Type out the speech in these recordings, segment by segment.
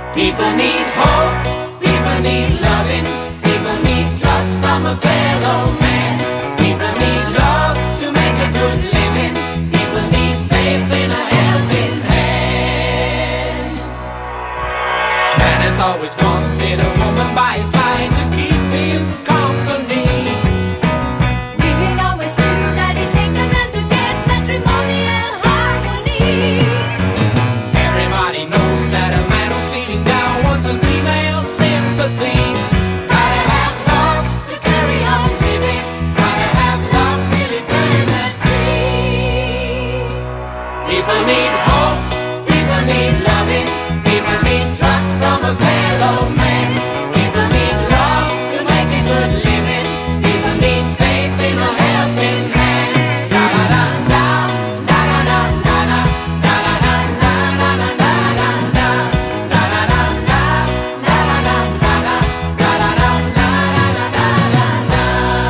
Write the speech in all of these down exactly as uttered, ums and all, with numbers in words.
People need hope, people need loving, people need trust from a fellow man. People need love to make a good living, people need faith in a helping hand. Man has always wanted a woman by his side to keep him company. Women always knew that it takes a man to get matrimonial harmony. Everybody knows that a man who's feeling down wants some female sympathy. Gotta have love to carry on living, gotta have love really permanently. People need hope, people need loving, people need trust from a fellow man. People need love to make a good living, people need faith in a helping hand. La la la la, la la la la la, la la la la la la la la la, la la la la, la la la la la, la la la la la la la.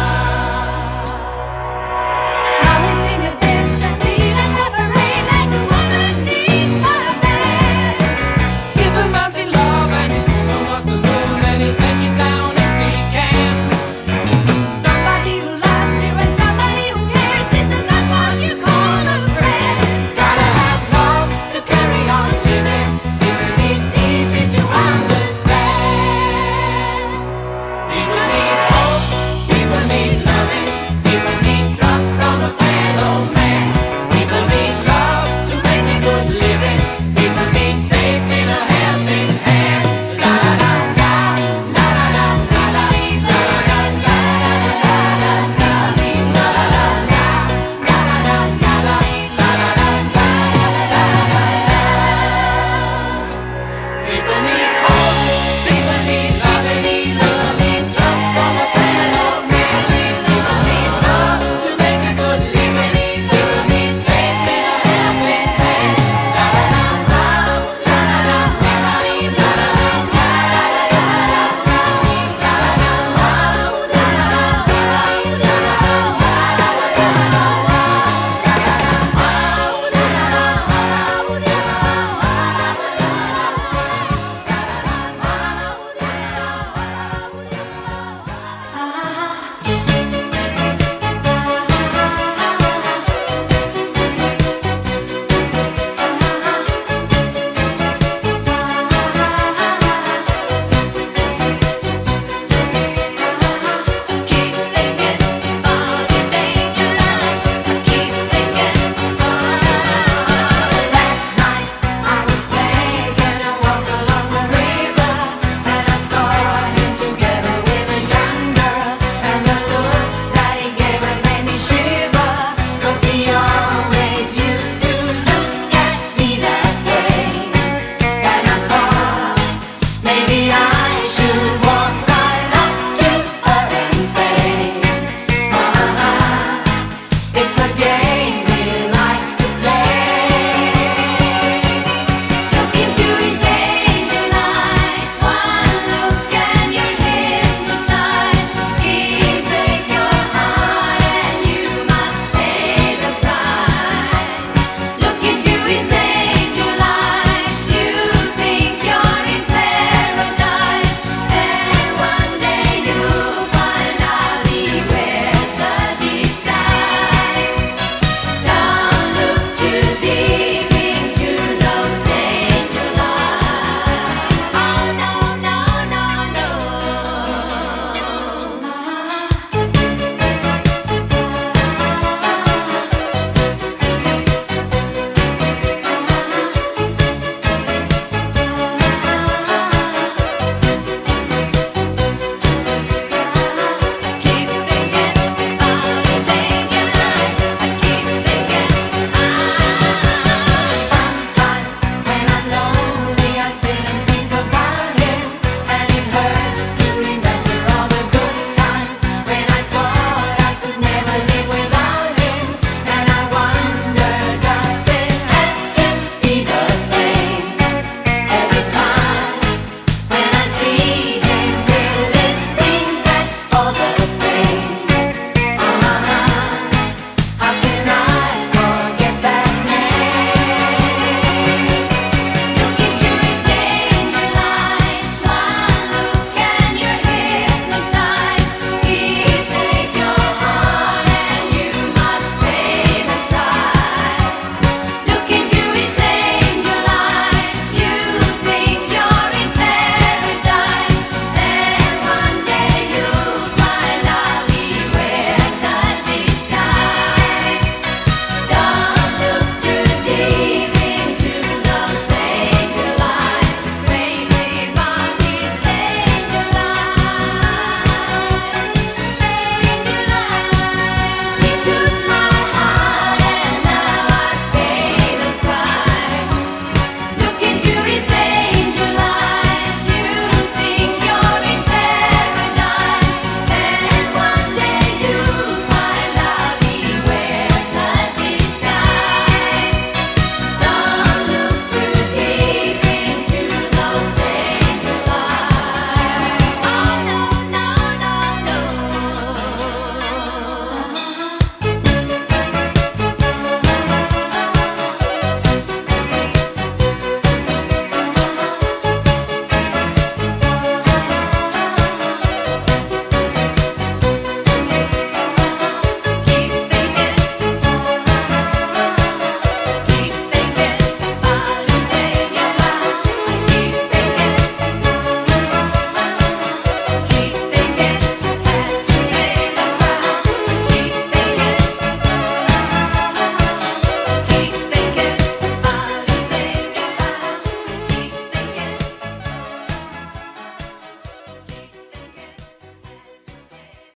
Promising a destiny that never rain like a woman needs for a man. If a man's in love and his woman wants the moon, then he'll take it down if he can. Somebody who loves you and somebody who cares isn't that what you call a friend? Gotta have love to carry on living, isn't it easy to understand? People need hope, people need loving, people need trust from a fellow man. People need love to make a good living, people need faith in a helping hand. La la la la, la la la la la, la la la la la la, la la la la, la la la la la, la la la la la la. People need hope, people need loving, loving trust from a fellow man. People need love to make a good living, people need faith in a helping hand. La la la la, la la la la la, la la la la la la, la la la Keep thinking about these angel eyes. Keep thinking. Last night I was taking a walk along the river, and I saw him together with a young girl. And the look that he gave her made me shiver, 'cause he always used to look at me that way. And I thought maybe I should walk right up to her and say, uh-huh, it's a game he likes to play. Look into his angel eyes, one look and you're hypnotized. He'll take your heart and you must pay the price. Look into his